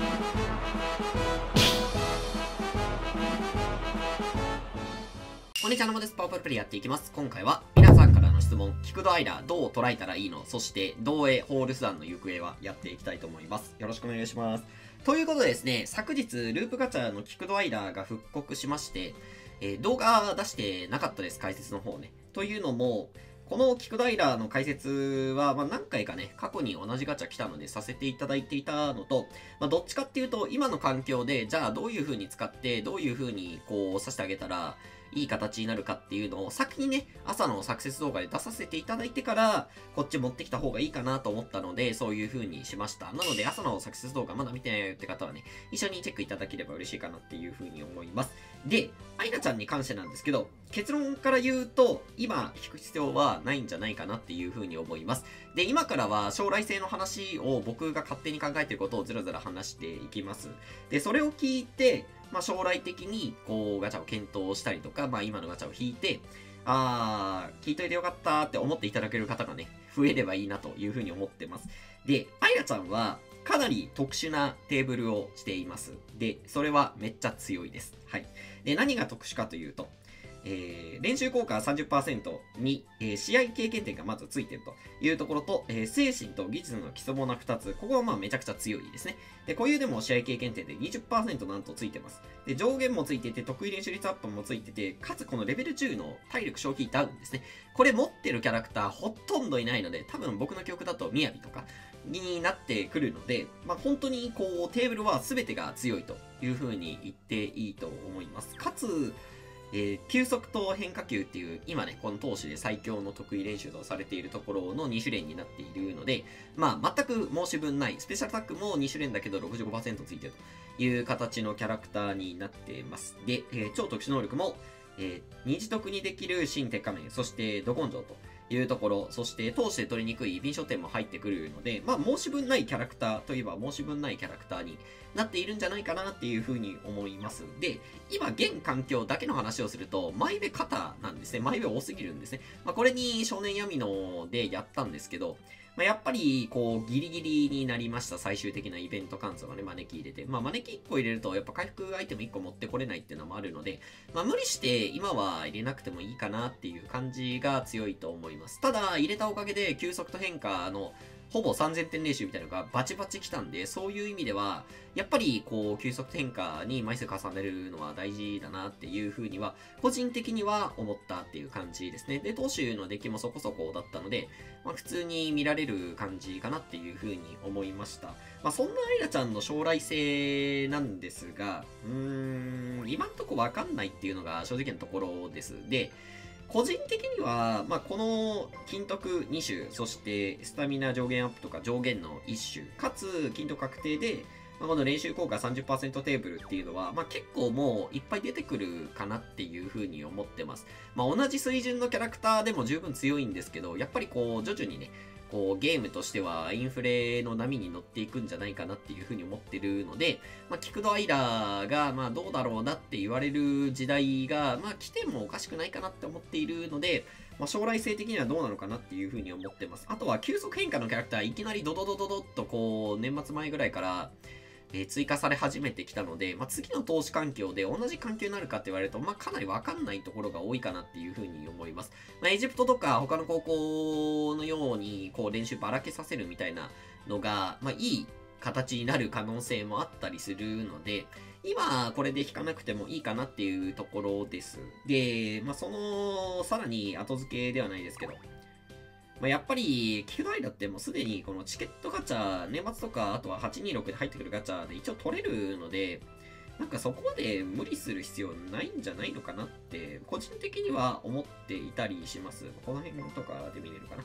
こんにちは、ナモです。パワフルプレイやっていきます。今回は皆さんからの質問、キクドアイラーどう捉えたらいいの、そして同影ホールスダンの行方はやっていきたいと思います。よろしくお願いします。ということでですね、昨日ループガチャのキクドアイラーが復刻しまして、動画出してなかったです、解説の方ね。というのも、このキクドアイラーの解説は、何回かね、過去に同じガチャ来たのでさせていただいていたのと、どっちかっていうと、今の環境で、じゃあどういう風に使って、どういう風にこう、刺してあげたら、いい形になるかっていうのを先にね、朝のサクセス動画で出させていただいてから、こっち持ってきた方がいいかなと思ったので、そういう風にしました。なので、朝のサクセス動画まだ見てないよって方はね、一緒にチェックいただければ嬉しいかなっていう風に思います。で、アイナちゃんに関してなんですけど、結論から言うと、今聞く必要はないんじゃないかなっていう風に思います。で、今からは将来性の話を僕が勝手に考えていることをずらずら話していきます。で、それを聞いて、将来的に、こう、ガチャを検討したりとか、今のガチャを引いて、聞いといてよかったって思っていただける方がね、増えればいいなというふうに思ってます。で、アイラちゃんは、かなり特殊なテーブルをしています。で、それはめっちゃ強いです。はい。で、何が特殊かというと、練習効果 30% に、試合経験点がまずついているというところと、精神と技術の基礎もな2つ。ここはめちゃくちゃ強いですね。で、固有でも試合経験点で 20% なんとついてます。で、上限もついてて、得意練習率アップもついてて、かつこのレベル10の体力消費ダウンですね。これ持ってるキャラクターほとんどいないので、多分僕の記憶だと雅とかになってくるので、本当にこう、テーブルは全てが強いという風に言っていいと思います。かつ、急速と変化球っていう、今ね、この投手で最強の得意練習とされているところの2種連になっているので、全く申し分ない。スペシャルタックも2種連だけど 65% ついてるという形のキャラクターになっています。で、超特殊能力も、二次得にできる新鉄仮面、そしてド根性というところ、そして通して取りにくい敏捷点も入ってくるので、申し分ないキャラクターといえば申し分ないキャラクターになっているんじゃないかなっていうふうに思います。で、今現環境だけの話をすると、マイベ肩なんですね。マイベ多すぎるんですね。これに少年闇のでやったんですけど、やっぱり、こう、ギリギリになりました。最終的なイベント感想がね、招き入れて。招き1個入れると、やっぱ回復アイテム1個持ってこれないっていうのもあるので、無理して今は入れなくてもいいかなっていう感じが強いと思います。ただ、入れたおかげで、急速と変化の、ほぼ3000点練習みたいなのがバチバチ来たんで、そういう意味では、やっぱり、こう、急速変化に枚数重ねるのは大事だなっていう風には、個人的には思ったっていう感じですね。で、投手の出来もそこそこだったので、普通に見られる感じかなっていう風に思いました。そんなアイラちゃんの将来性なんですが、今んとこわかんないっていうのが正直なところです。で、個人的には、この金徳2種、そしてスタミナ上限アップとか上限の1種、かつ金徳確定で、この練習効果 30% テーブルっていうのは、結構もういっぱい出てくるかなっていう風に思ってます。同じ水準のキャラクターでも十分強いんですけど、やっぱりこう徐々にね、こうゲームとしてはインフレの波に乗っていくんじゃないかなっていう風に思ってるので、キクドアイラーがどうだろうなって言われる時代が来てもおかしくないかなって思っているので、将来性的にはどうなのかなっていう風に思ってます。あとは急速変化のキャラクターいきなりドドドドドッとこう年末前ぐらいから追加され始めてきたので、次の投資環境で同じ環境になるかって言われると、かなりわかんないところが多いかなっていうふうに思います。エジプトとか他の高校のように、こう練習ばらけさせるみたいなのが、いい形になる可能性もあったりするので、今これで引かなくてもいいかなっていうところです。で、その、さらに後付けではないですけど、やっぱり、キクドアイラってもうすでにこのチケットガチャ、年末とか、あとは826で入ってくるガチャで一応取れるので、そこまで無理する必要ないんじゃないのかなって、個人的には思っていたりします。この辺とかで見れるかな。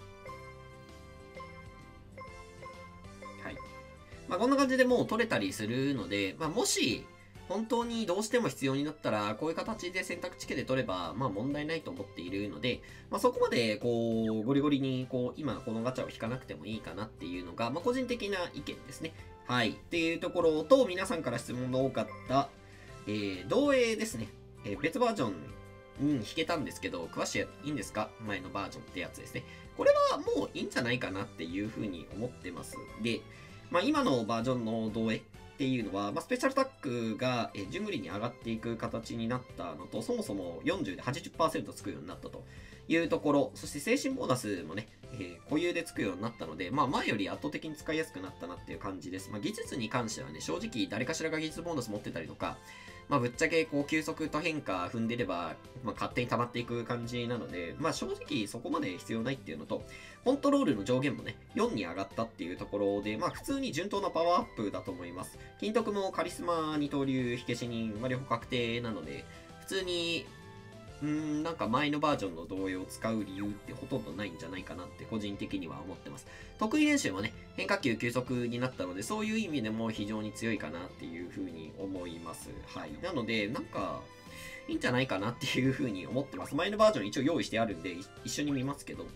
はい。こんな感じでもう取れたりするので、もし、本当にどうしても必要になったら、こういう形で選択地形で取れば、問題ないと思っているので、そこまで、こう、ゴリゴリに、こう、今このガチャを引かなくてもいいかなっていうのが、個人的な意見ですね。はい。っていうところと、皆さんから質問の多かった、同影ですね。別バージョンに引けたんですけど、詳しいいいんですか？前のバージョンってやつですね。これはもういいんじゃないかなっていうふうに思ってます。で、今のバージョンの同影っていうのは、スペシャルタックが順繰りに上がっていく形になったのと、そもそも40で 80% つくようになったというところ、そして精神ボーナスもね、固有でつくようになったので、前より圧倒的に使いやすくなったなっていう感じです。技術に関してはね、正直誰かしらが技術ボーナス持ってたりとか、ぶっちゃけ急速と変化踏んでれば、勝手に溜まっていく感じなので、正直そこまで必要ないっていうのと、コントロールの上限もね、4に上がったっていうところで、普通に順当なパワーアップだと思います。金徳もカリスマ二刀流火消し人、両方確定なので、普通に、なんか前のバージョンの同様を使う理由ってほとんどないんじゃないかなって個人的には思ってます。得意練習もね、変化球急速になったので、そういう意味でも非常に強いかなっていうふうに思います。はい。なので、なんか、いいんじゃないかなっていうふうに思ってます。前のバージョン一応用意してあるんで、一緒に見ますけど、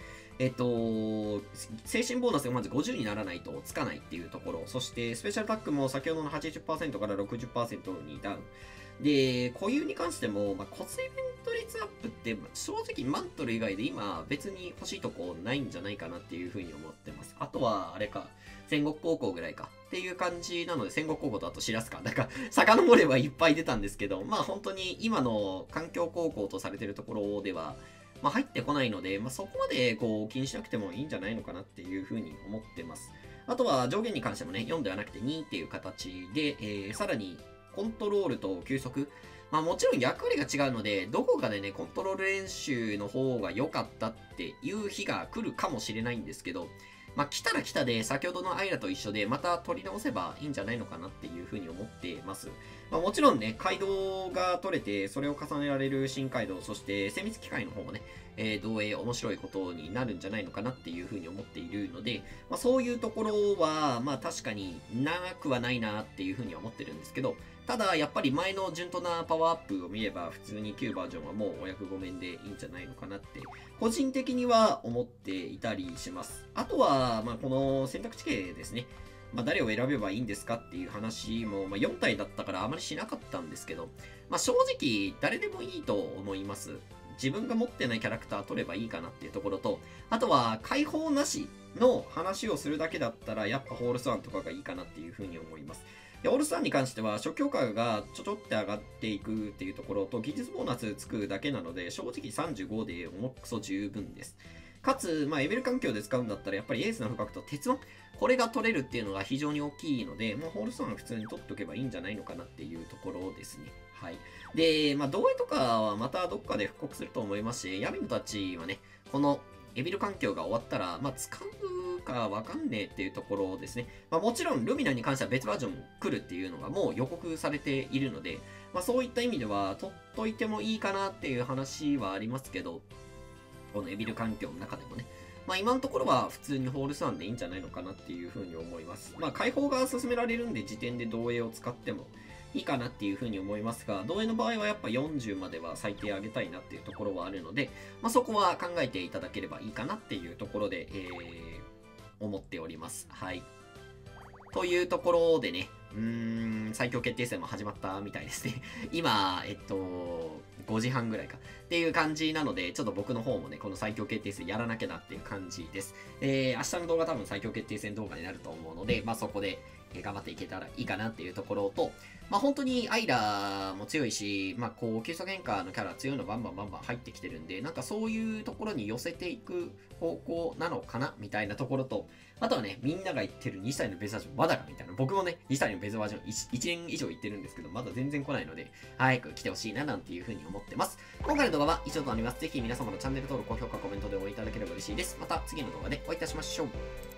精神ボーナスがまず50にならないとつかないっていうところ、そしてスペシャルタックも先ほどの 80% から 60% にダウン。で、固有に関しても、骨髄ベント率アップって、正直マントル以外で今別に欲しいとこないんじゃないかなっていうふうに思ってます。あとは、あれか、戦国高校ぐらいかっていう感じなので、戦国高校とあと白洲か。なんか、遡ればいっぱい出たんですけど、本当に今の環境高校とされてるところでは、入ってこないので、そこまで気にしなくてもいいんじゃないのかなっていうふうに思ってます。あとは上限に関してもね、4ではなくて2っていう形で、さらにコントロールと球速。もちろん役割が違うので、どこかでね、コントロール練習の方が良かったっていう日が来るかもしれないんですけど、来たら来たで、先ほどのアイラと一緒で、また取り直せばいいんじゃないのかなっていうふうに思ってます。もちろんね、街道が取れて、それを重ねられる新街道、そして精密機械の方もね、同様面白いことになるんじゃないのかなっていうふうに思っているので、そういうところは、確かになくはないなっていうふうには思ってるんですけど、ただ、やっぱり前の順当なパワーアップを見れば、普通に旧バージョンはもうお役御免でいいんじゃないのかなって、個人的には思っていたりします。あとは、この選択地形ですね。誰を選べばいいんですかっていう話も、4体だったからあまりしなかったんですけど、正直、誰でもいいと思います。自分が持ってないキャラクター取ればいいかなっていうところと、あとは、解放なしの話をするだけだったら、やっぱホールスワンとかがいいかなっていうふうに思います。で、オールスターに関しては、初強化がちょちょって上がっていくっていうところと、技術ボーナスつくだけなので、正直35で重くそ十分です。かつ、エベル環境で使うんだったら、やっぱりエースの不覚と鉄腕、これが取れるっていうのが非常に大きいので、ホールスワンは普通に取っておけばいいんじゃないのかなっていうところですね。はい。で、同影とかはまたどっかで復刻すると思いますし、ヤミノたちはね、このエビル環境が終わったら、使うかわかんねえっていうところですね。もちろん、ルミナに関しては別バージョン来るっていうのがもう予告されているので、そういった意味では、取っといてもいいかなっていう話はありますけど、このエビル環境の中でもね。今のところは普通にホールスワンでいいんじゃないのかなっていうふうに思います。解放が進められるんで、時点で同影を使ってもいいかなっていうふうに思いますが、同影の場合はやっぱ40までは最低上げたいなっていうところはあるので、そこは考えていただければいいかなっていうところで、思っております。はい。というところでね、最強決定戦も始まったみたいですね。今、5時半ぐらいか。っていう感じなので、ちょっと僕の方もね、この最強決定戦やらなきゃなっていう感じです。明日の動画多分最強決定戦動画になると思うので、そこで頑張っていけたらいいかなっていうところと、本当にアイラも強いし、急速変化のキャラ強いのバンバン入ってきてるんで、なんかそういうところに寄せていく方向なのかなみたいなところと、あとはね、みんなが言ってる2歳のベースバージョンまだかみたいな。僕もね、2歳のベースバージョン 1年以上言ってるんですけど、まだ全然来ないので、早く来てほしいななんていう風に思ってます。今回の動画は以上となります。ぜひ皆様のチャンネル登録、高評価、コメントで応援いただければ嬉しいです。また次の動画でお会いいたしましょう。